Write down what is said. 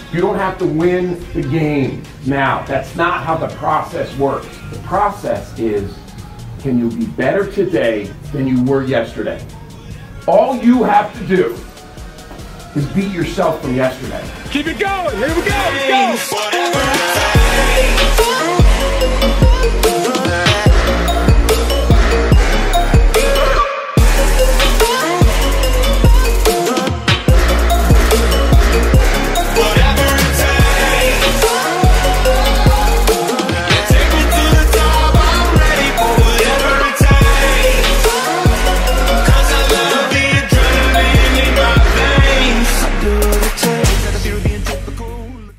You don't have to win the game now. That's not how the process works. The process is, can you be better today than you were yesterday? All you have to do is beat yourself from yesterday. Keep it going. Here we go. Let's go.